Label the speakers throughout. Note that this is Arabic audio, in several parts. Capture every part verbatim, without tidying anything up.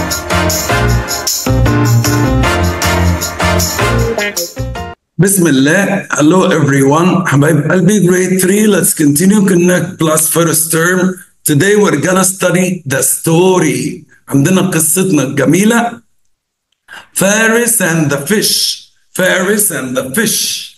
Speaker 1: Bismillah. Hello everyone. حبايب قلبي, grade three. Let's continue Connect Plus first term. Today we're gonna study the story. عندنا قصتنا الجميلة فارس and the fish. فارس and the fish.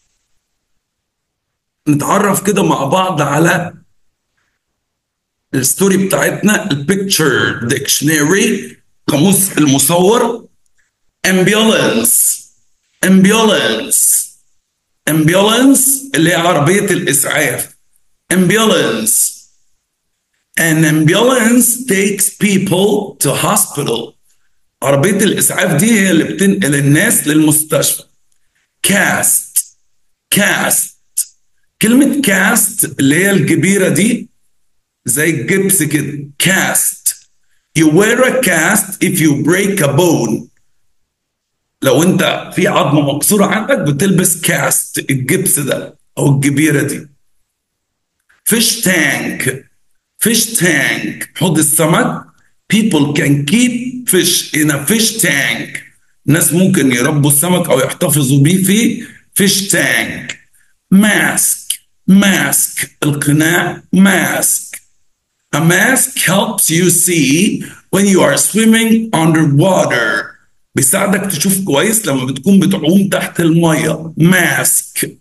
Speaker 1: نتعرف كده مع بعض على الستوري بتاعتنا. البيكتشر ديكشنري, قاموس المصور. ambulance ambulance ambulance اللي هي عربية الإسعاف. ambulance. An ambulance takes people to hospital. عربية الإسعاف دي هي اللي بتنقل الناس للمستشفى. cast cast كلمة cast اللي هي الجبيرة دي زي الجبس كده. cast. You wear a cast if you break a bone. لو انت في عظمه مكسوره عندك بتلبس كاست, الجبس ده او الجبيره دي. فيش تانك. فيش تانك حوض السمك. People can keep fish in a fish tank. الناس ممكن يربوا السمك او يحتفظوا بيه في فيش تانك. ماسك. ماسك القناع. ماسك. A mask helps you see when you are swimming underwater. بيساعدك تشوف كويس لما بتكون بتعوم تحت المية. ماسك.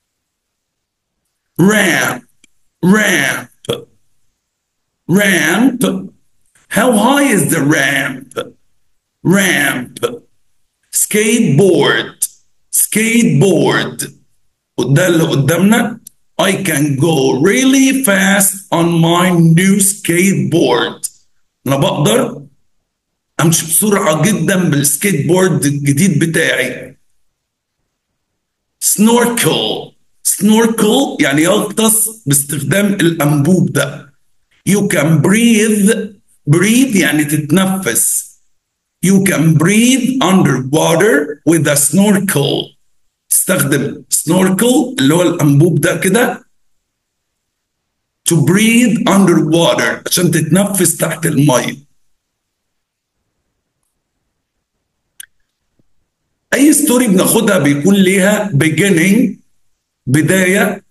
Speaker 1: ramp ramp ramp. How high is the ramp? ramp. skateboard skateboard وده اللي قدامنا. I can go really fast on my new skateboard. أنا بقدر امشي بسرعه جدا بالسكيت بورد الجديد بتاعي. سنوركل. سنوركل يعني يغطس باستخدام الانبوب ده. You can breathe. breathe يعني تتنفس. You can breathe underwater with a snorkel. استخدم snorkel اللي هو الانبوب ده كده to breathe underwater عشان تتنفس تحت الميه. أي ستوري بناخدها بيكون ليها beginning بداية,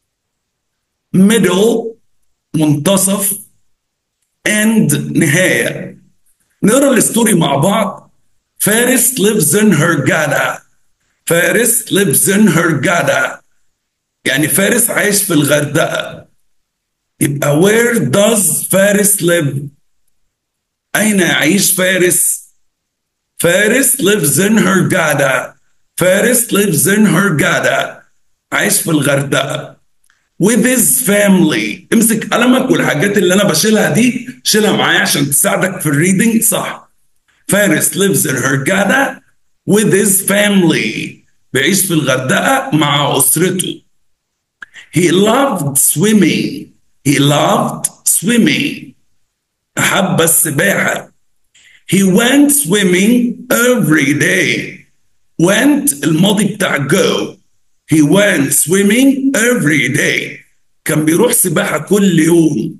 Speaker 1: middle منتصف, and نهاية. نقرا الستوري مع بعض. فارس lives in Hurghada. فارس lives in Hurghada يعني فارس عايش في الغردقة. يبقى where does فارس live؟ أين يعيش فارس؟ فارس lives in Hurghada. فارس lives in Hurghada عايش في الغردقة. with his family. امسك قلمك والحاجات اللي انا بشيلها دي شيلها معايا عشان تساعدك في الريدنج صح. فارس lives in Hurghada with his family. بيعيش في الغردقة مع أسرته. he loved swimming. he loved swimming. أحب السباحة. He went swimming every day. went الماضي بتاع go. He went swimming every day. كان بيروح سباحة كل يوم.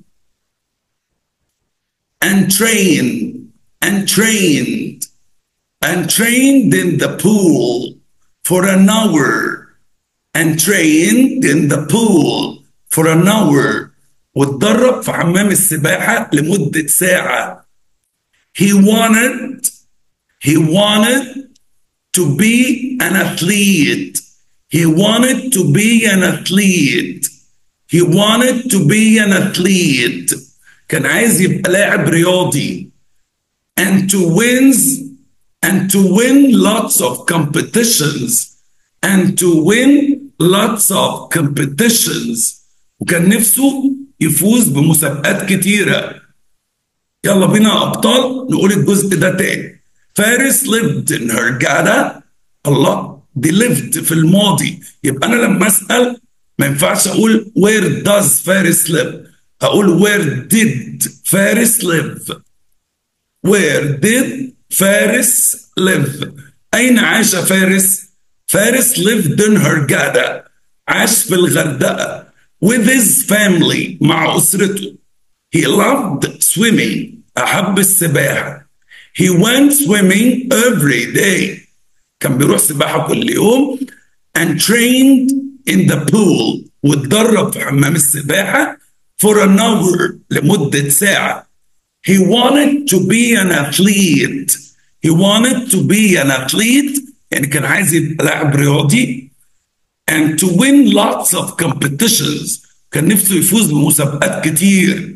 Speaker 1: And trained. And trained. And trained in the pool for an hour. And trained in the pool for an hour. واتدرب في حمام السباحة لمدة ساعة. He wanted, he wanted to be an athlete. He wanted to be an athlete. He wanted to be an athlete. كان عايز يبقى لاعب رياضي. And to win, and to win lots of competitions. And to win lots of competitions. وكان نفسه يفوز بمسابقات كتيرة. يلا بينا أبطال نقول الجزء ده تاني. فارس lived in Hurghada. الله, دي lived في الماضي. يبقى أنا لما أسأل ما ينفعش أقول where does فارس live. أقول where did فارس live. where did فارس live. أين عاش فارس؟ فارس lived in Hurghada. عاش في الغردقة. with his family مع أسرته. He loved swimming. أحب السباحة. He went swimming every day. كان بيروح سباحة كل يوم. And trained in the pool. واتدرب في حمام السباحة for an hour. لمدة ساعة. He wanted to be an athlete. He wanted to be an athlete. يعني كان عايز يبقى لاعب رياضي. And to win lots of competitions. كان نفسه يفوز بمسابقات كتير.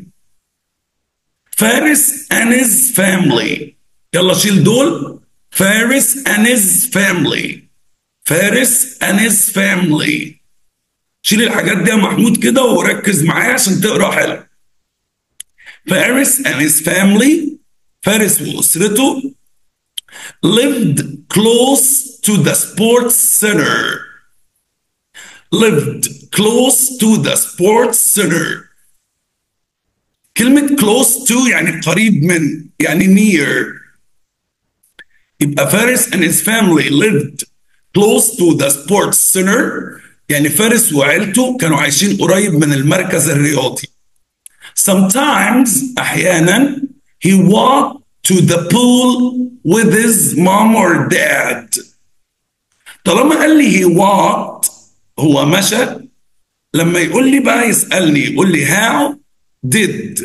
Speaker 1: فارس and his family. يلا شيل دول. فارس and his family. فارس and his family. شيل الحاجات دي يا محمود كده وركز معايا عشان تقرا حلو. فارس and his family. فارس وأسرته lived close to the sports center. lived close to the sports center. كلمة close to يعني قريب من يعني near. يبقى فارس and his family lived close to the sports center. يعني فارس وعيلته كانوا عايشين قريب من المركز الرياضي. Sometimes أحيانا he walked to the pool with his mom or dad. طالما قال لي he walked هو مشى. لما يقول لي بقى يسألني يقول لي how did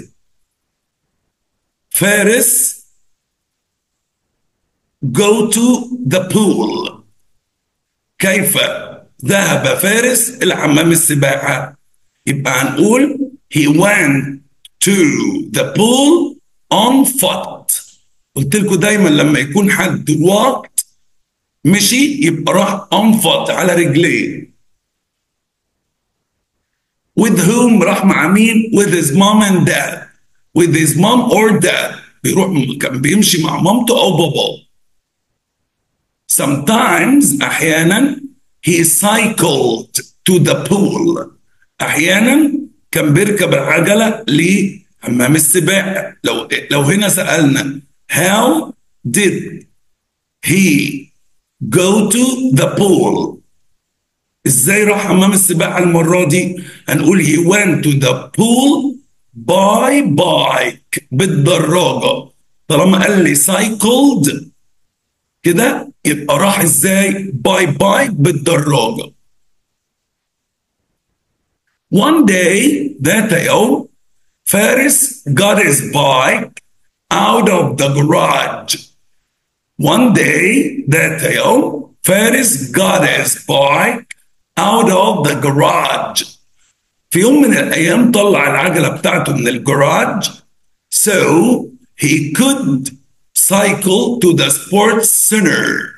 Speaker 1: فارس go to the pool. كيف ذهب فارس إلى حمام السباحة. يبقى هنقول he went to the pool on foot. قلت لكم دايما لما يكون حد walked مشي يبقى راح on foot على رجليه. with whom راح مع مين؟ with his mom and dad. with his mom or dad. بيروح كان بيمشي مع مامته أو باباه. sometimes أحيانا he cycled to the pool. أحيانا كان بيركب العجلة لحمام السباحة. لو لو هنا سألنا how did he go to the pool. ازاي راح حمام السباحة المرة دي؟ هنقول he went to the pool by bike. بالدراجة. طالما قال لي cycled كده يبقى راح ازاي؟ by bike بالدراجة. One day ذات يوم فارس got his bike out of the garage. One day ذات يوم فارس got his bike out of the garage. في يوم من الأيام طلع العجلة بتاعته من الجراج. So he could cycle to the sports center.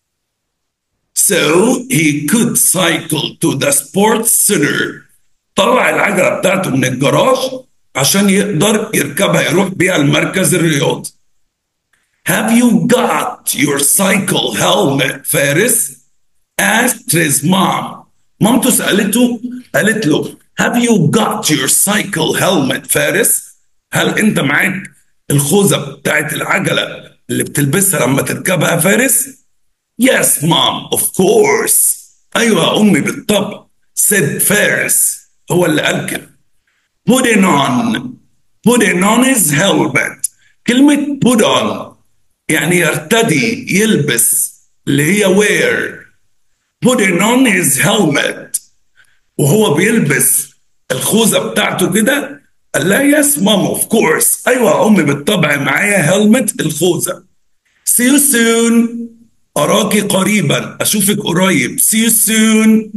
Speaker 1: So he could cycle to the sports center. طلع العجلة بتاعته من الجراج عشان يقدر يركبها يروح بيها المركز الرياضي. Have you got your cycle helmet فارس؟ asked his mom. مامته سألته قالت له Have you got your cycle helmet فارس؟ هل أنت معاك الخوذة بتاعت العجلة اللي بتلبسها لما تركبها فارس؟ Yes mom of course. أيوة يا أمي بالطبع. said فارس. هو اللي قال كده. putting on putting on his helmet. كلمة put on يعني يرتدي يلبس اللي هي wear. putting on his helmet وهو بيلبس الخوذة بتاعته كده قال لها yes mom of course. أيوة يا أمي بالطبع معايا helmet الخوذة. see you soon. أراكي قريبا. أشوفك قريب. see you soon.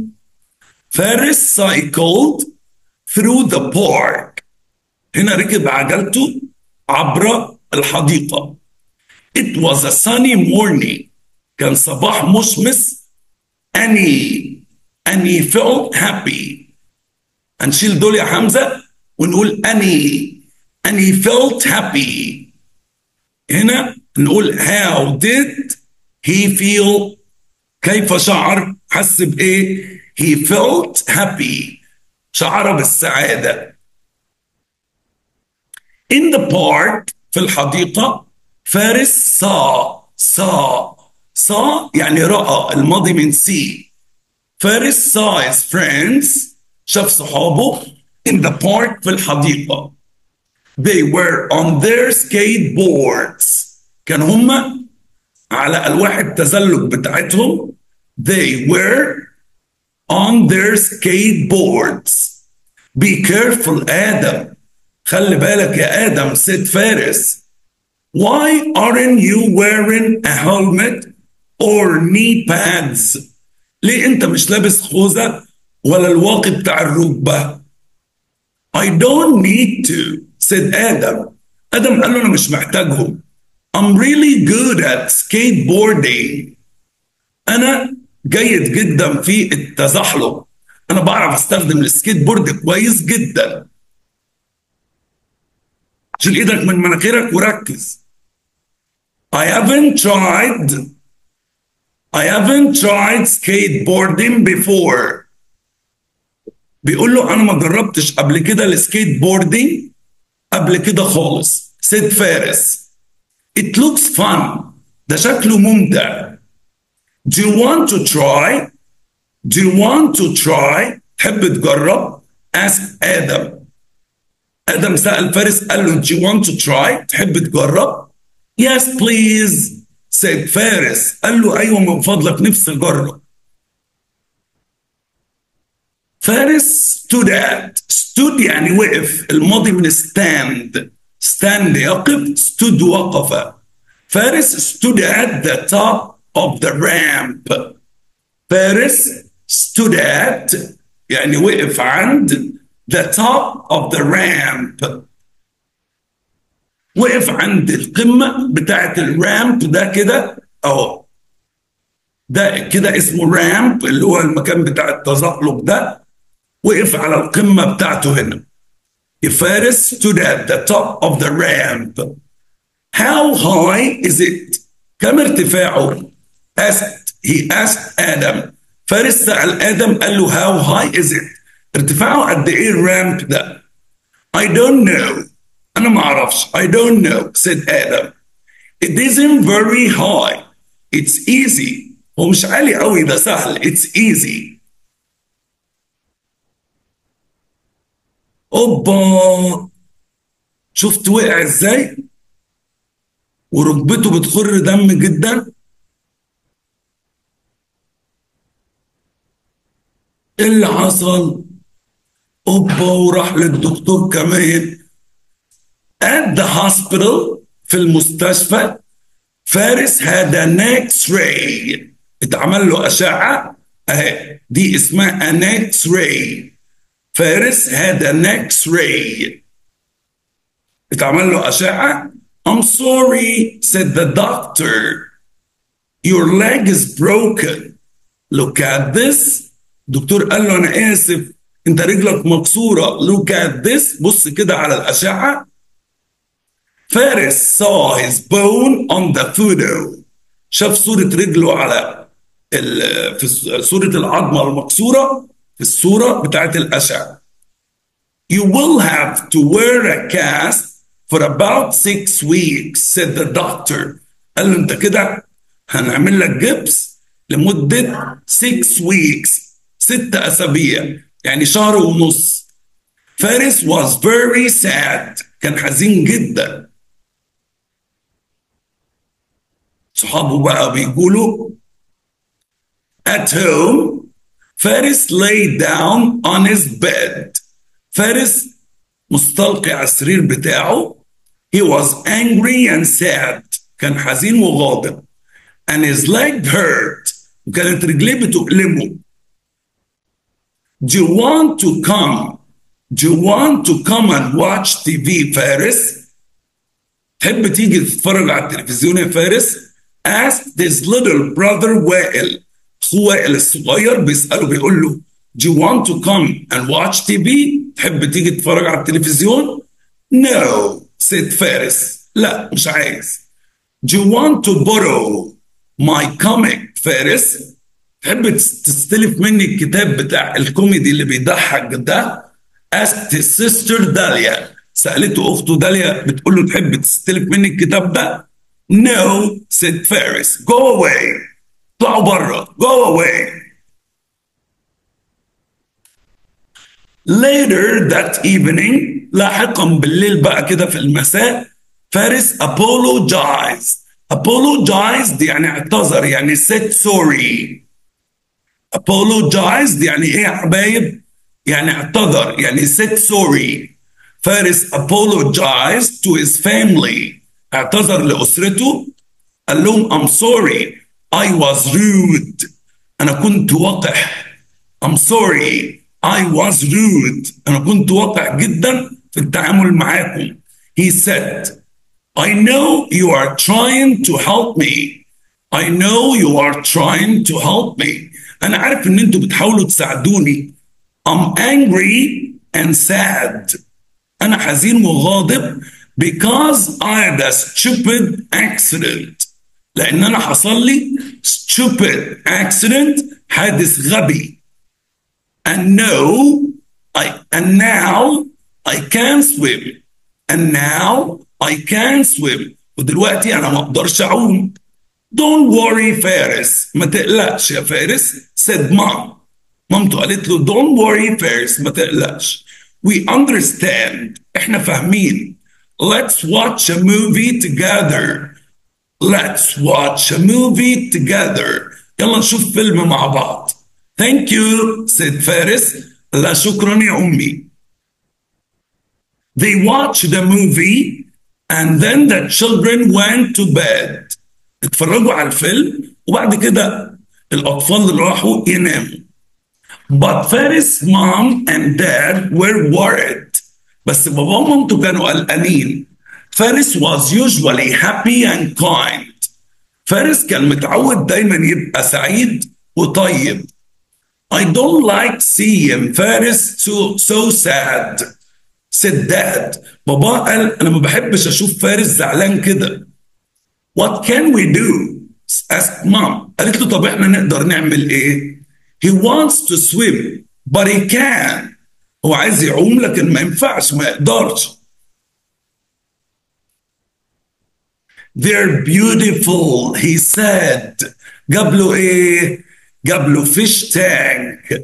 Speaker 1: فارس cycled through the park. هنا ركب عجلته عبر الحديقة. It was a sunny morning. كان صباح مشمس. and he and he felt happy. هنشيل دول يا حمزة ونقول and he and he felt happy. هنا نقول how did he feel. كيف شعر؟ حس بإيه؟ he felt happy. شعر بالسعادة. in the park في الحديقة فارس saw saw saw يعني رأى. الماضي من see. فارس saw his friends شاف صحابه in the park في الحديقة. they were on their skateboards. كانوا هم على ألواح التزلج بتاعتهم. They were on their skateboards. Be careful آدم. خلي بالك يا آدم. said فارس. Why aren't you wearing a helmet or knee pads? ليه انت مش لابس خوذة ولا الواقي بتاع الركبة؟ I don't need to said آدم. آدم قال له أنا مش محتاجهم. I'm really good at skateboarding. أنا جيد جدا في التزحلق. أنا بعرف أستخدم السكيت بورد كويس جدا. شيل إيدك من مناخيرك وركز. I haven't tried I haven't tried skateboarding before. بيقول له أنا ما جربتش قبل كده السكيت بوردينج قبل كده خالص. said فارس. It looks fun. ده شكله ممتع. Do you want to try? Do you want to try? تحب تجرب؟ asked آدم. آدم سأل فارس قال له Do you want to try? تحب تجرب؟ Yes please said فارس. قال له أيوة من فضلك نفسي أجرب. فارس stood at. stood يعني وقف. الماضي من stand. stand يقف. stood وقف. فارس stood at the top of the ramp. فارس stood at يعني وقف عند the top of the ramp. وقف عند القمة بتاعت الرامب ده كده اهو. ده كده اسمه رامب اللي هو المكان بتاع التزحلق ده. وقف على القمة بتاعته هنا. فارس stood at the top of the ramp. How high is it? كم ارتفاعه؟ asked he asked آدم. فارس سأل آدم قال له how high is it؟ ارتفاعه قد ايه الرامب ده؟ I don't know. أنا ما أعرفش. I don't know said آدم. It isn't very high. It's easy. هو مش عالي قوي ده سهل. It's easy. أوبا شفت وقع ازاي؟ وركبته بتخر دم جدا. ايه اللي حصل؟ اوبا وراح للدكتور كمان. At the hospital في المستشفى فارس had an X-ray. اتعمل له أشعة اهي دي اسمها an X-ray. فارس had an X-ray. اتعمل له أشعة. I'm sorry said the doctor. Your leg is broken. Look at this. الدكتور قال له أنا آسف أنت رجلك مكسورة. Look at this. بص كده على الأشعة. فارس saw his bone on the photo. شاف صورة رجله على في صورة العظمة المكسورة في الصورة بتاعت الأشعة. You will have to wear a cast for about six weeks said the doctor. قال له أنت كده هنعمل لك جبس لمدة six weeks. ست أسابيع يعني شهر ونص. فارس was very sad. كان حزين جدا. صحابه بقى بيقولوا at home فارس lay down on his bed. فارس مستلقي على السرير بتاعه. He was angry and sad. كان حزين وغاضب. And his leg hurt. وكانت رجليه بتؤلمه. Do you want to come? Do you want to come and watch تي في فارس؟ تحب تيجي تتفرج على التلفزيون يا فارس؟ Asked his little brother وائل. أخوه وائل الصغير بيسأله بيقول له Do you want to come and watch تي في؟ تحب تيجي تتفرج على التلفزيون؟ No said فارس. لا مش عايز. Do you want to borrow my comic فارس؟ تحب تستلف مني الكتاب بتاع الكوميدي اللي بيضحك ده؟ asked his sister داليا. سألته أخته داليا بتقول له تحب تستلف مني الكتاب ده؟ No said فارس. Go away. اطلعوا بره. Go away. Later that evening لاحقا بالليل بقى كده في المساء فارس apologized. apologized يعني اعتذر، يعني said sorry. apologized يعني ايه يا حبايب؟ يعني اعتذر، يعني said sorry. فارس apologized to his family، اعتذر لأسرته، قال لهم I'm sorry I was rude، أنا كنت وقح. I'm sorry I was rude، أنا كنت وقح جدا في التعامل معاكم. He said I know you are trying to help me. I know you are trying to help me. أنا عارف إن أنتوا بتحاولوا تساعدوني. I'm angry and sad. أنا حزين وغاضب because I had a stupid accident. لأن أنا حصل لي stupid accident، حادث غبي. And no, I and now I can swim. And now I can swim. ودلوقتي أنا ما أقدرش أعوم. Don't worry فارس، ما تقلقش يا فارس. said mom. مامته قالت له don't worry فارس، ما تقلقش. We understand. احنا فاهمين. Let's watch a movie together. Let's watch a movie together. يلا نشوف فيلم مع بعض. Thank you said فارس. لا شكرا يا أمي. They watched the movie and then the children went to bed. اتفرجوا على الفيلم وبعد كده الأطفال اللي راحوا يناموا. But Faris' mom and dad were worried. بس بابا ومامته كانوا قلقانين. Faris was usually happy and kind. فارس كان متعود دايما يبقى سعيد وطيب. I don't like seeing Faris so, so sad. said dad. بابا قال أنا ما بحبش أشوف فارس زعلان كده. What can we do? asked mom. قالت له طب احنا نقدر نعمل ايه؟ He wants to swim but he can't. هو عايز يعوم لكن ما ينفعش، ما يقدرش. They're beautiful he said. جاب له ايه؟ جاب له fish tank.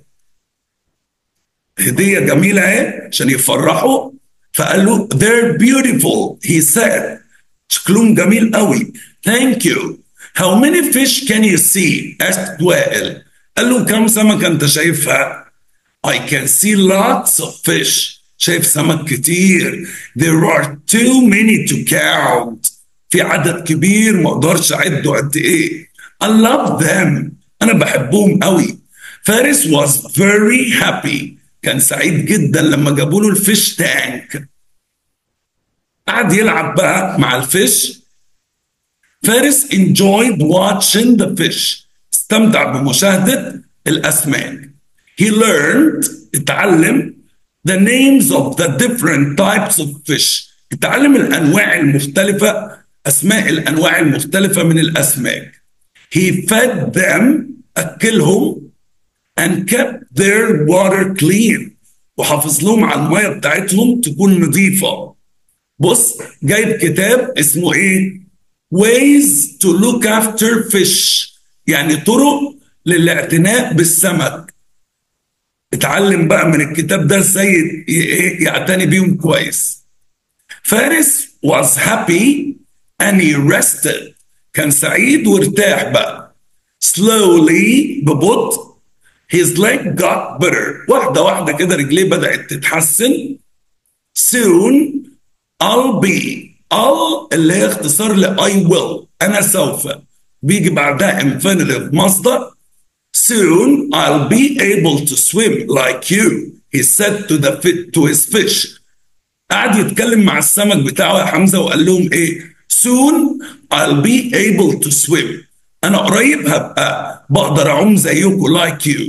Speaker 1: هدية جميلة اهي عشان يفرحوا، فقال له they're beautiful he said. شكلهم جميل قوي. Thank you. How many fish can you see? asked وائل. قال له كم سمكة أنت شايفها؟ I can see lots of fish. شايف سمك كتير. There are too many to count. في عدد كبير ما أقدرش أعده قد إيه. I love them. أنا بحبهم قوي. فارس was very happy. كان سعيد جدا لما جابوا له الفيش تانك. قعد يلعب بقى مع الفيش. فارس enjoyed watching the fish. استمتع بمشاهدة الأسماك. He learned اتعلم the names of the different types of fish. اتعلم الأنواع المختلفة، أسماء الأنواع المختلفة من الأسماك. He fed them أكلهم and kept their water clean. وحافظ لهم على المية بتاعتهم تكون نظيفة. بص جايب كتاب اسمه ايه؟ Ways to look after fish، يعني طرق للاعتناء بالسمك. اتعلم بقى من الكتاب ده ازاي يعتني بيهم كويس. فارس was happy and he rested. كان سعيد وارتاح بقى. Slowly ببطء his leg got better. واحدة واحدة كده رجليه بدأت تتحسن. Soon I'll be. I'll اللي هي اختصار ل I will. أنا سوف. بيجي بعدها infinitive مصدر. Soon I'll be able to swim like you. He said to the to his fish. قعد يتكلم مع السمك بتاعه يا حمزة وقال لهم إيه؟ Soon I'll be able to swim. أنا قريب هبقى بقدر أعوم زيكم like you.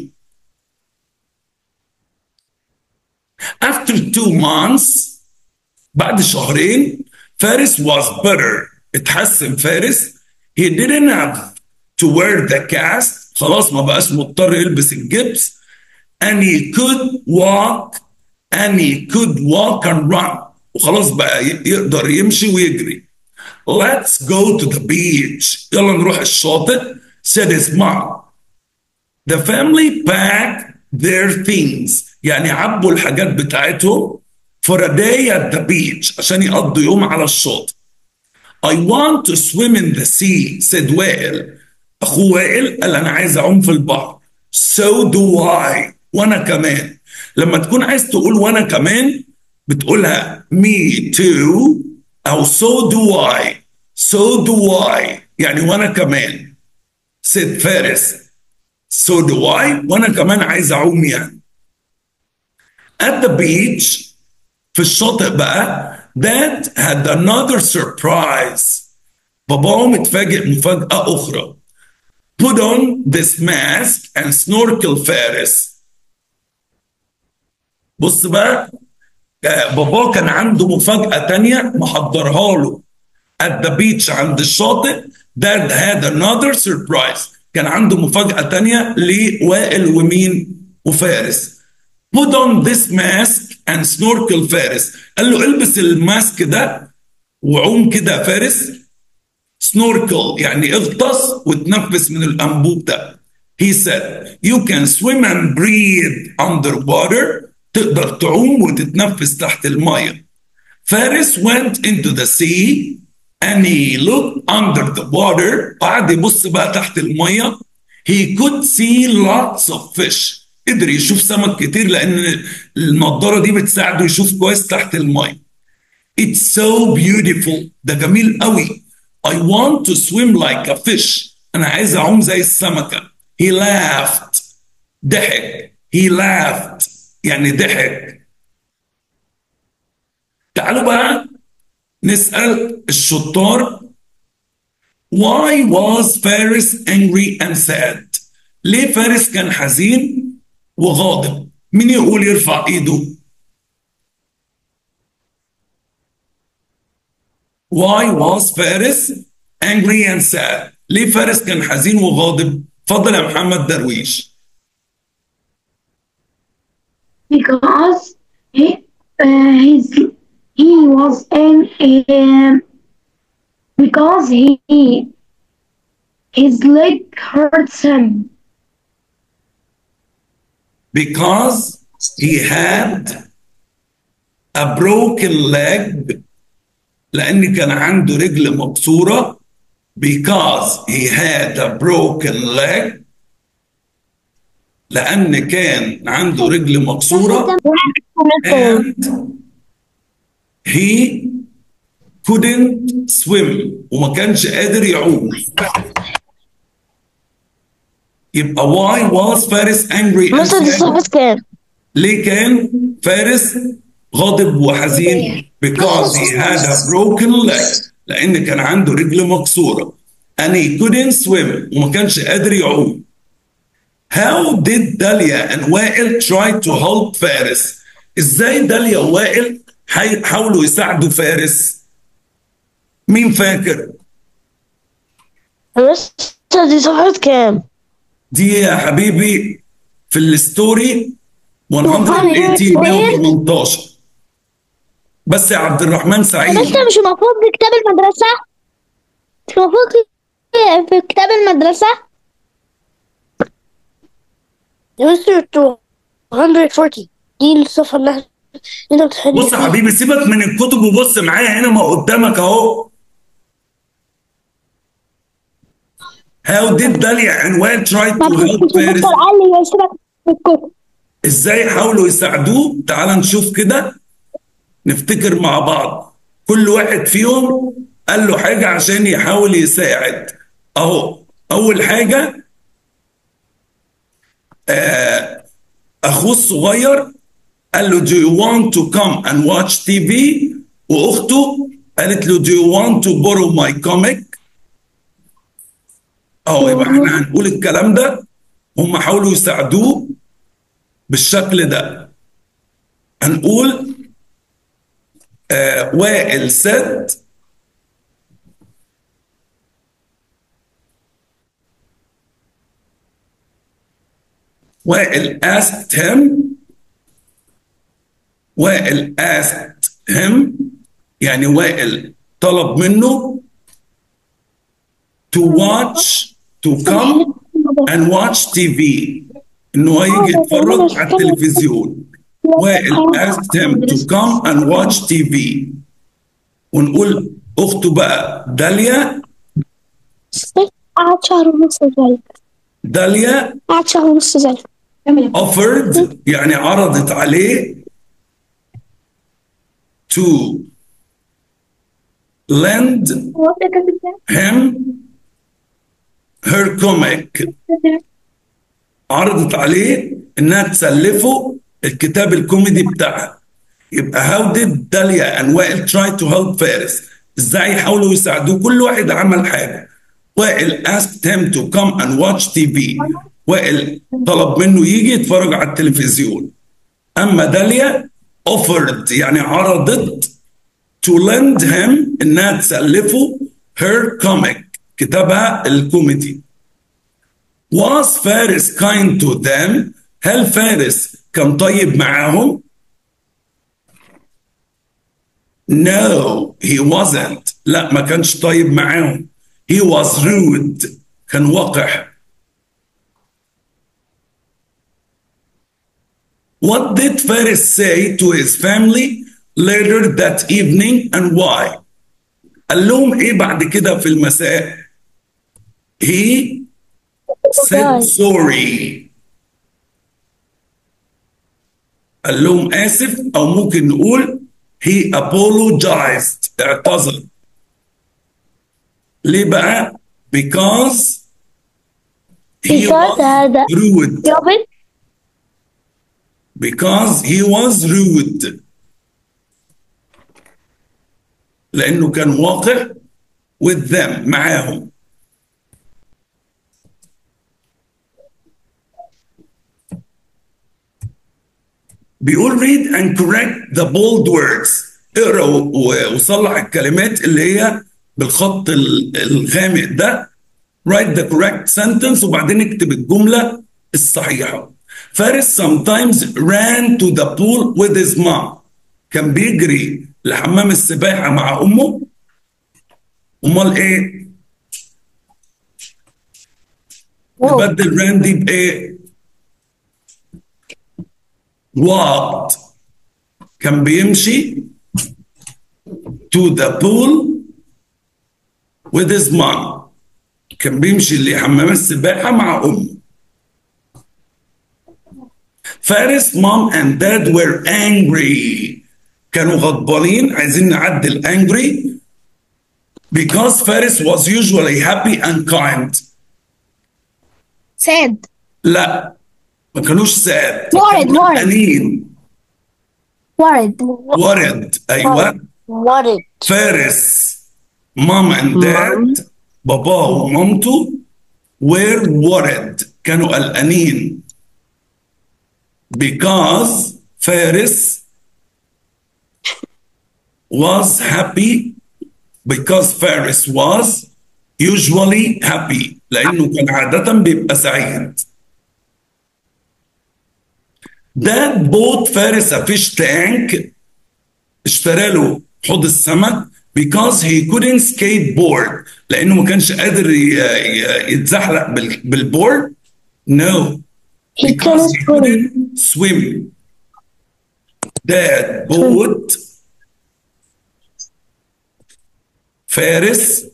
Speaker 1: After two months بعد شهرين فارس was better. اتحسن فارس. He didn't have to wear the cast. خلاص ما بقاش مضطر يلبس الجبس. And he could walk and he could walk and run. وخلاص بقى يقدر يمشي ويجري. Let's go to the beach. يلا نروح الشاطئ. said his mom. The family packed their things. يعني عبوا الحاجات بتاعتهم for a day at the beach عشان يقضوا يوم على الشاطئ. I want to swim in the sea said وائل. أخوه وائل قال أنا عايز أعوم في البحر. So do I. وأنا كمان. لما تكون عايز تقول وأنا كمان بتقولها me too أو so do I. So do I يعني وأنا كمان. said فارس. So do I وأنا كمان عايز أعوم يعني. At the beach في الشاطئ بقى Dad had another surprise. باباهم اتفاجئ مفاجأة أخرى. Put on this mask and snorkel فارس. بص بقى بابا كان عنده مفاجأة تانية محضرها له. At the beach عند الشاطئ Dad had another surprise. كان عنده مفاجأة تانية لوائل ومين وفارس. Put on this mask and snorkel فارس. قال له البس الماسك ده وعوم كده فارس. snorkel يعني اغطس وتنفس من الأنبوب ده. He said you can swim and breathe underwater. تقدر تعوم وتتنفس تحت المية. فارس went into the sea and he looked under the water. قعد يبص بقى تحت المية. He could see lots of fish. قدر يشوف سمك كتير لأن النضارة دي بتساعده يشوف كويس تحت المية. It's so beautiful. ده جميل قوي. I want to swim like a fish. أنا عايز أعوم زي السمكة. He laughed. ضحك. He laughed. يعني ضحك. تعالوا بقى نسأل الشطار. Why was Faris angry and sad? ليه فارس كان حزين وغاضب؟ مين يقول يرفع ايده؟ Why was Faris angry and sad? ليه فارس كان حزين وغاضب؟ اتفضل يا محمد درويش.
Speaker 2: Because he uh, his he was in um, because he his leg hurts him.
Speaker 1: Because he had a broken leg. لأن كان عنده رجل مكسورة. Because he had a broken leg. لأن كان عنده رجل مكسورة. And he couldn't swim. وما كانش قادر يعوم. يبقى why was فارس angry and sad؟ ليه كان فارس غاضب وحزين؟ because he had a broken leg. لأن كان عنده رجل مكسورة. and he couldn't swim. وما كانش قادر يعوم. how did داليا and وائل try to help فارس؟ ازاي داليا ووائل حاولوا يساعدوا فارس؟ مين فاكر؟
Speaker 3: دي صفحة كام؟
Speaker 1: دي يا حبيبي في الستوري مية وتمنتاشر مية وتمنتاشر. بس يا عبد الرحمن سعيد
Speaker 3: بس مش المفروض في كتاب المدرسة؟ مش المفروض في كتاب المدرسة؟ مستر مية وأربعين دي الصفحة اللي انت بتحل.
Speaker 1: بص يا حبيبي سيبك من الكتب وبص معايا هنا ما قدامك اهو. How did Dalia and Wayne try to help Faris؟ ازاي حاولوا يساعدوه؟ تعال نشوف كده نفتكر مع بعض. كل واحد فيهم قال له حاجة عشان يحاول يساعد. اهو اول حاجة آه اخوه الصغير قال له do you want to come and watch تي في؟ واخته قالت له do you want to borrow my comic؟ اه يبقى احنا هنقول الكلام ده. هم حاولوا يساعدوه بالشكل ده. هنقول آه وائل said وائل asked him. وائل asked him يعني وائل طلب منه to watch to come and watch تي في. انه يجي يتفرج على التلفزيون. وائل asked him to come and watch تي في. ونقول أخته بقى داليا.
Speaker 3: قعد شهر ونص زي
Speaker 1: داليا
Speaker 3: قعد شهر ونص زي
Speaker 1: offered يعني عرضت عليه to lend him her comic. عرضت عليه انها تسلفه الكتاب الكوميدي بتاعها. يبقى how did Dahlia and وائل try to help فارس؟ ازاي يحاولوا يساعدوه؟ كل واحد عمل حاجه. وائل asked him to come and watch تي في. وائل طلب منه يجي يتفرج على التلفزيون. اما داليا offered يعني عرضت to lend him انها تسلفه her comic كتابها الكوميدي. Was فارس kind to them؟ هل فارس كان طيب معاهم؟ No, he wasn't. لا ما كانش طيب معاهم. He was rude. كان وقح. What did فارس say to his family later that evening and why؟ قال لهم ايه بعد كده في المساء؟ He said sorry. قال لهم آسف أو ممكن نقول he apologized. اعتذر. ليه بقى؟ Because he was rude. Because he was rude. لأنه كان واقع with them معاهم. بيقول read and correct the bold words. اقرا وصلح الكلمات اللي هي بالخط الغامق ده. write the correct sentence وبعدين اكتب الجملة الصحيحة. فارس sometimes ran to the pool with his mom. كان بيجري لحمام السباحة مع أمه. أمال إيه؟ نبدل ran دي بإيه؟ walked. كان بيمشي to the pool with his mom. كان بيمشي لحمام السباحة مع أمه. فارس mom and dad were angry. كانوا غضبانين. عايزين نعدل angry because فارس was usually happy and kind.
Speaker 3: sad.
Speaker 1: لا ما كانوش sad.
Speaker 3: worried worried
Speaker 1: أنين.
Speaker 3: worried
Speaker 1: worried. أيوة.
Speaker 3: worried.
Speaker 1: فارس mom and dad باباه ومامته were worried. كانوا قلقانين because فارس was happy because فارس was usually happy لأنه كان عادة بيبقى سعيد. Dad bought فارس a fish tank. اشترى له حوض السمك because he couldn't skateboard لأنه ما كانش قادر يتزحلق بالبورد. No.
Speaker 3: He
Speaker 1: because he
Speaker 3: couldn't
Speaker 1: couldn't swim. Dad bought فارس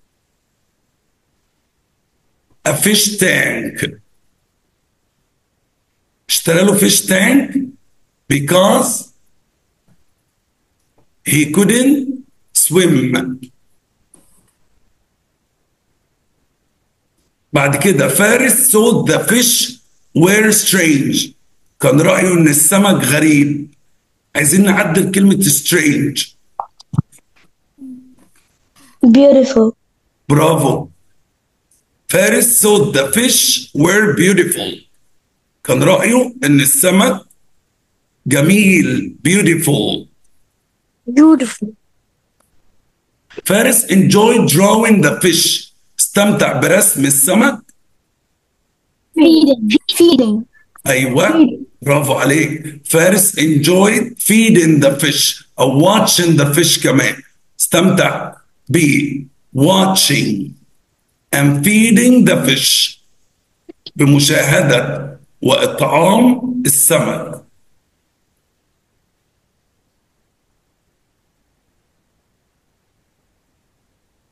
Speaker 1: a fish tank. اشترى له fish tank because he couldn't swim. بعد كده فارس thought the fish were strange. كان رأيه إن السمك غريب. عايزين نعدل كلمة strange.
Speaker 3: beautiful.
Speaker 1: برافو. فارس thought the fish were beautiful. كان رأيه إن السمك جميل. beautiful.
Speaker 3: beautiful.
Speaker 1: فارس enjoyed drawing the fish. استمتع برسم السمك.
Speaker 3: feeding feeding.
Speaker 1: أيوة برافو عليك. فارس enjoyed feeding the fish أو watching the fish كمان. استمتع ب watching and feeding the fish بمشاهدة وإطعام السمك.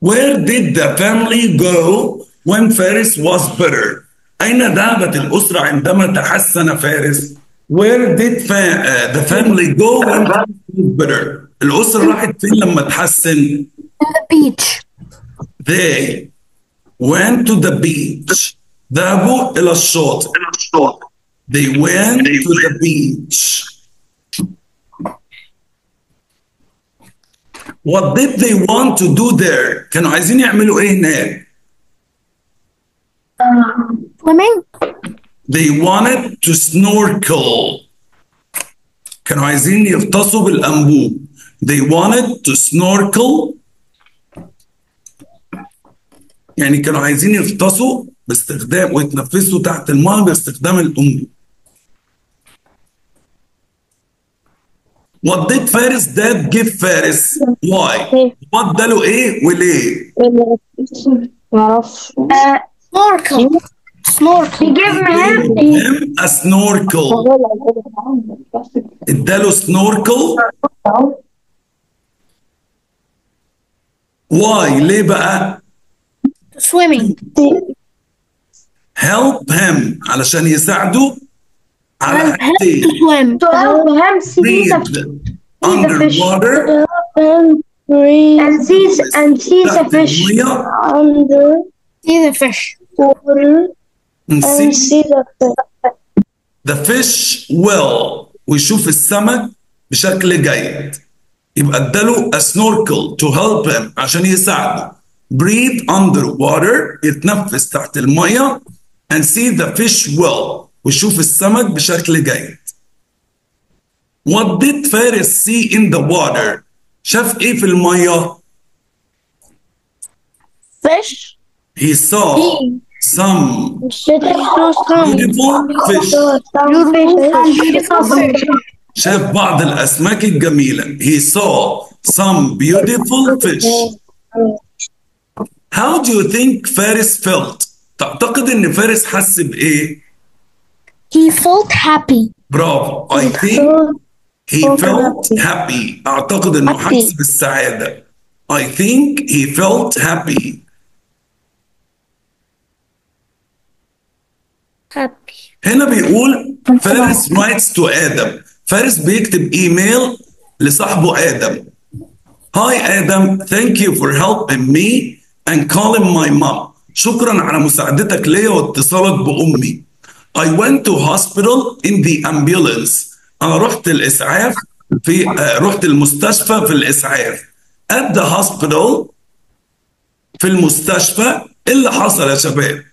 Speaker 1: Where did the family go when Faris was better? أين ذهبت الأسرة عندما تحسن فارس؟ Where did fa- uh, the family go when Faris was better? الأسرة راحت فين لما تحسن؟
Speaker 3: In the beach.
Speaker 1: They went to the beach. ذهبوا إلى الشاطئ. They went to the beach. What did they want to do there? كانوا عايزين يعملوا إيه هناك؟
Speaker 3: Swimming.
Speaker 1: They wanted to snorkel. كانوا عايزين يغطسوا بالأنبوب. They wanted to snorkel. يعني كانوا عايزين يغطسوا باستخدام ويتنفسوا تحت الماء باستخدام الأنبوب. What did Faris dad give Faris? Why? What اداله ايه وليه؟
Speaker 3: معرفش. Snorkel. Snorkel.
Speaker 2: He gave me him.
Speaker 1: him a snorkel. اداله snorkel. Why? ليه بقى؟
Speaker 3: Swimming.
Speaker 1: Help him علشان يساعده على
Speaker 3: Help him
Speaker 1: حاجتين.
Speaker 3: to swim.
Speaker 2: To help him see
Speaker 1: Breathe
Speaker 2: the
Speaker 1: underwater
Speaker 3: And breathe
Speaker 2: and see and see the
Speaker 1: تحت
Speaker 2: fish.
Speaker 1: المية
Speaker 3: under. See the fish. Water.
Speaker 1: and
Speaker 3: And
Speaker 1: see
Speaker 3: see the fish.
Speaker 1: the fish well ويشوف السمك بشكل جيد. يبقى اداله a snorkel to help him عشان يساعده. Breathe underwater يتنفس تحت المية and see the fish well ويشوف السمك بشكل جيد. What did Faris see in the water? شاف ايه في المية؟
Speaker 3: Fish.
Speaker 1: He saw some beautiful fish.
Speaker 3: Beautiful fish.
Speaker 1: شاف بعض الأسماك الجميلة. He saw some beautiful fish. How do you think Faris felt? تعتقد إن فارس حس بإيه؟
Speaker 3: He felt happy.
Speaker 1: برافو. I think he felt happy. أعتقد إنه حس بالسعادة. I think he felt happy.
Speaker 3: Happy.
Speaker 1: هنا بيقول فارس writes to آدم. فارس بيكتب إيميل لصاحبه آدم. Hi آدم, thank you for helping me and calling my mom. شكرا على مساعدتك ليا واتصالك بأمي. I went to hospital in the ambulance. أنا رحت الإسعاف في آه، رحت المستشفى في الإسعاف. At the hospital في المستشفى إيه اللي حصل يا شباب؟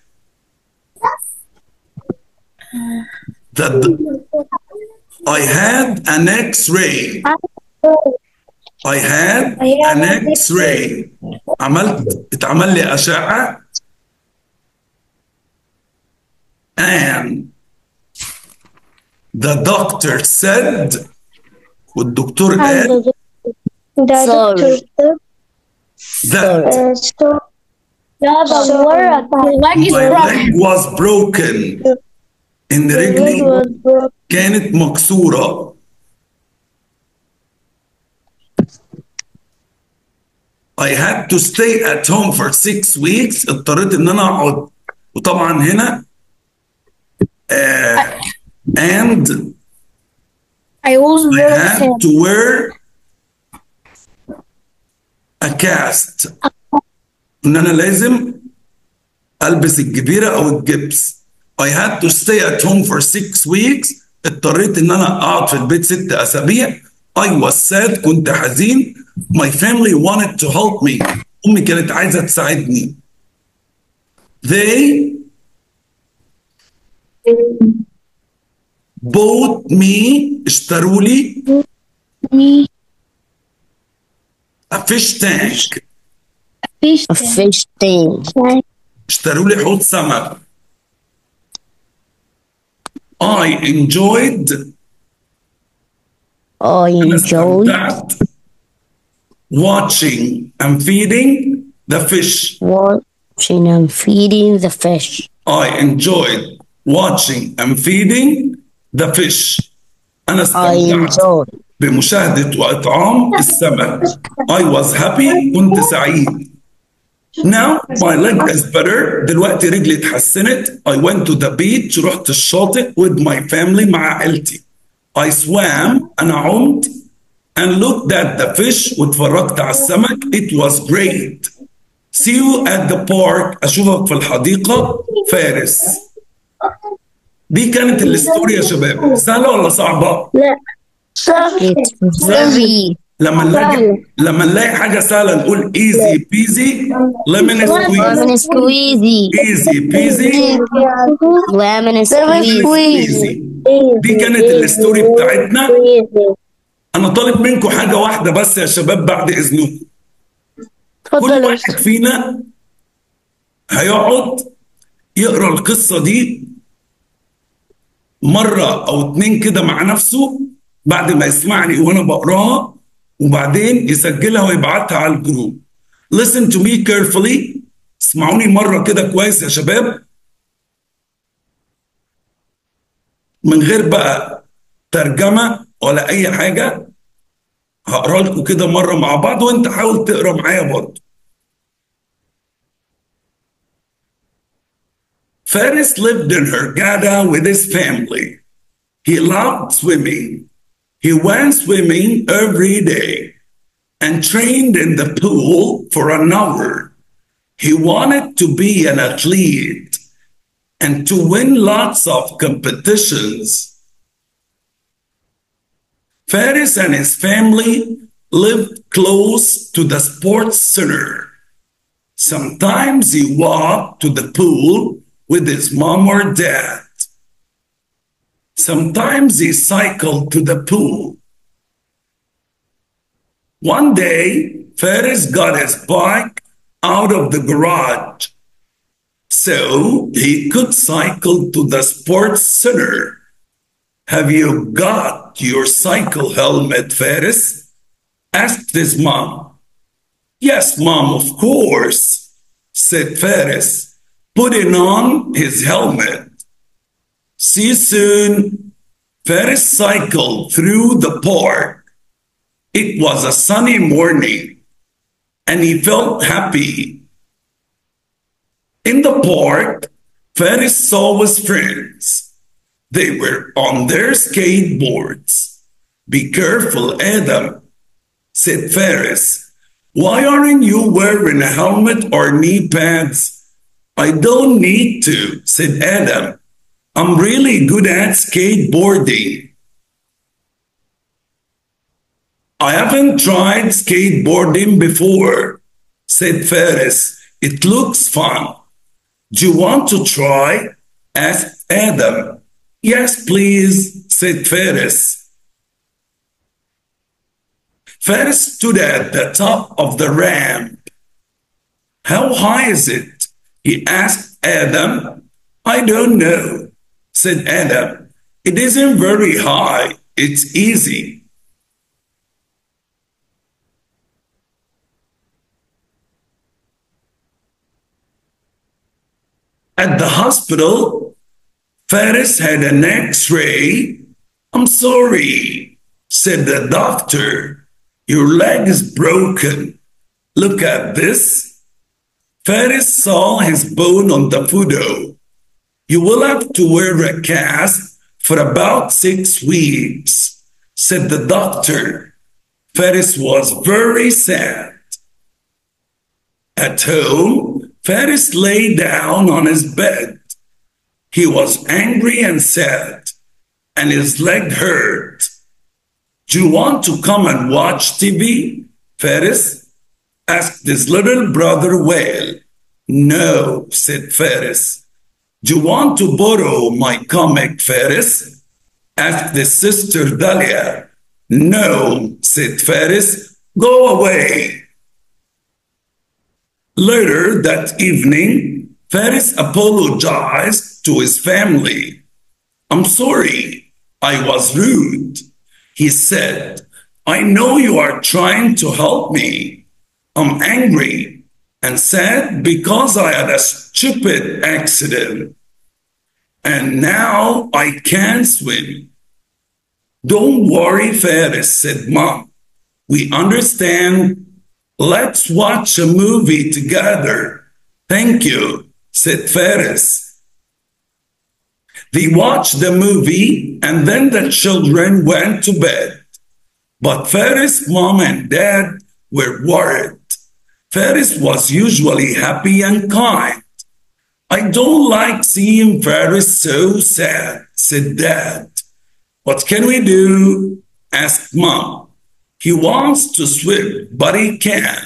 Speaker 1: The, I had an X-ray. I had an X-ray. عملت اتعمل لي أشعة and the doctor said والدكتور قال
Speaker 3: The doctor said
Speaker 1: that
Speaker 3: the leg is
Speaker 1: my
Speaker 3: broken.
Speaker 1: leg was broken. إن رجلي كانت مكسورة. I had to stay at home for six weeks. اضطريت إن أنا أقعد. وطبعا هنا uh, and
Speaker 3: I was
Speaker 1: I
Speaker 3: very
Speaker 1: had
Speaker 3: sad.
Speaker 1: to wear a cast. إن أنا لازم ألبس الجبيرة أو الجبس. I had to stay at home for six weeks. اضطريت إن أنا أقعد في البيت ست أسابيع. I was sad. كنت حزين. My family wanted to help me. أمي كانت عايزة تساعدني. They bought me اشتروا لي
Speaker 3: Me.
Speaker 1: a fish tank.
Speaker 3: Fish.
Speaker 4: A fish tank.
Speaker 1: اشتروا لي حوض سمك. I enjoyed
Speaker 4: I
Speaker 1: أنا
Speaker 4: enjoyed
Speaker 1: استمتعت watching and feeding the fish.
Speaker 4: watching and feeding the fish.
Speaker 1: I enjoyed watching and feeding the fish. أنا
Speaker 4: I
Speaker 1: استمتعت
Speaker 4: enjoyed
Speaker 1: بمشاهدة وإطعام السمك. I was happy. كنت سعيد. Now my leg is better. دلوقتي رجلي اتحسنت. I went to the beach. رحت الشاطئ with my family مع عائلتي. I swam. أنا عمت. And looked at the fish. واتفرجت على السمك. It was great. See you at the park. أشوفك في الحديقة. فارس. دي كانت الستوري يا شباب. سهلة ولا صعبة؟
Speaker 2: لا.
Speaker 4: It's very
Speaker 1: لما نلاقي لما نلاقي حاجة سهلة نقول easy peasy lemon
Speaker 4: lemon
Speaker 1: squeezy.
Speaker 4: squeezy.
Speaker 1: easy peasy
Speaker 4: Lemon squeezy.
Speaker 1: squeezy. دي كانت الستوري بتاعتنا. أنا طالب منكم حاجة واحدة بس يا شباب بعد إذنكم. كل واحد فينا هيقعد يقرأ القصة دي مرة أو اتنين كده مع نفسه بعد ما يسمعني وأنا بقراها، وبعدين يسجلها ويبعتها على الجروب. Listen to me carefully. اسمعوني مرة كده كويس يا شباب، من غير بقى ترجمة ولا أي حاجة. هقرا لكم كده مرة مع بعض وأنت حاول تقرا معايا برضه. Faris lived in Hurghada with his family. He loved swimming. He went swimming every day and trained in the pool for an hour. He wanted to be an athlete and to win lots of competitions. Faris and his family lived close to the sports center. Sometimes he walked to the pool with his mom or dad. Sometimes he cycled to the pool. One day, Faris got his bike out of the garage so he could cycle to the sports center. Have you got your cycle helmet, Faris? Asked his mom. Yes, Mom, of course, said Faris, putting on his helmet. See you soon. Faris cycled through the park. It was a sunny morning, and he felt happy. In the park, Faris saw his friends. They were on their skateboards. Be careful, Adam, said Faris. Why aren't you wearing a helmet or knee pads? I don't need to, said Adam. I'm really good at skateboarding. I haven't tried skateboarding before, said Faris. It looks fun. Do you want to try? Asked Adam. Yes, please, said Faris. Faris stood at the top of the ramp. How high is it? He asked Adam. I don't know, said Adam. It isn't very high. It's easy. At the hospital, Faris had an x-ray. I'm sorry, said the doctor. Your leg is broken. Look at this. Faris saw his bone on the photo. You will have to wear a cast for about six weeks, said the doctor. Faris was very sad. At home, Faris lay down on his bed. He was angry and sad, and his leg hurt. Do you want to come and watch T V, Faris? Asked his little brother Whale. No, said Faris. Do you want to borrow my comic, Faris? Asked his sister Dahlia. No, said Faris. Go away. Later that evening, Faris apologized to his family. I'm sorry, I was rude. He said, I know you are trying to help me. I'm angry and sad because I had a stupid accident. And now I can't swim. Don't worry, Faris, said Mom. We understand. Let's watch a movie together. Thank you, said Ferris. They watched the movie and then the children went to bed. But Ferris' mom and dad were worried. Ferris was usually happy and kind. I don't like seeing Ferris so sad, said Dad. What can we do? Asked Mom. He wants to swim, but he can't.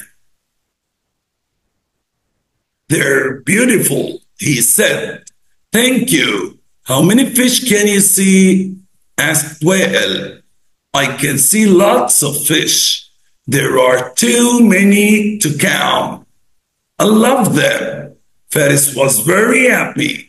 Speaker 1: They're beautiful, he said. Thank you. How many fish can you see? Asked Whale. I can see lots of fish. There are too many to count. I love them. Ferris was very happy.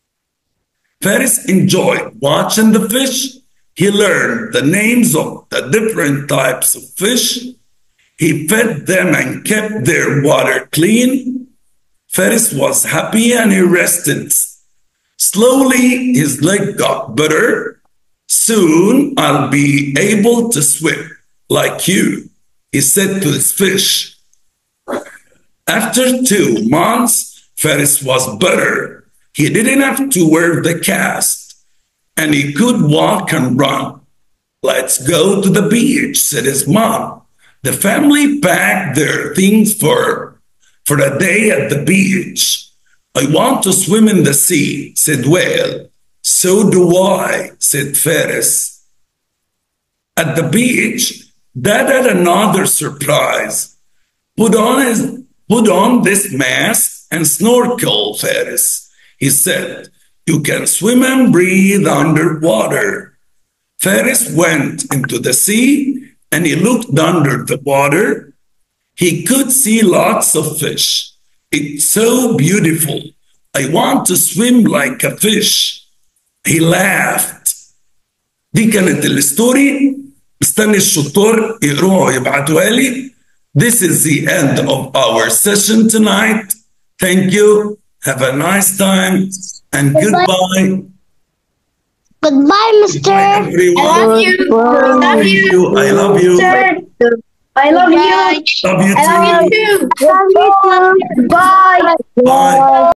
Speaker 1: Ferris enjoyed watching the fish. He learned the names of the different types of fish. He fed them and kept their water clean. Ferris was happy and he rested. Slowly, his leg got better. Soon, I'll be able to swim like you, he said to his fish. After two months, Ferris was better. He didn't have to wear the cast, and he could walk and run. Let's go to the beach, said his mom. The family packed their things for, for a day at the beach. I want to swim in the sea, said Whale. So do I, said Ferris. At the beach, Dad had another surprise. Put on, his, put on this mask and snorkel, Ferris. He said, you can swim and breathe underwater. Ferris went into the sea and he looked under the water. He could see lots of fish. It's so beautiful. I want to swim like a fish. He laughed. دي كانت الستوري. مستني الشطار يقروها ويبعتوها لي. This is the end of our session tonight. Thank you. Have a nice time and goodbye.
Speaker 3: Goodbye, Mister.
Speaker 1: Bye, everyone.
Speaker 3: I love you.
Speaker 1: Love you. I love you.
Speaker 2: I love you.
Speaker 1: Love you
Speaker 3: I love
Speaker 1: too.
Speaker 3: you too. Love you too. Bye.
Speaker 1: Bye.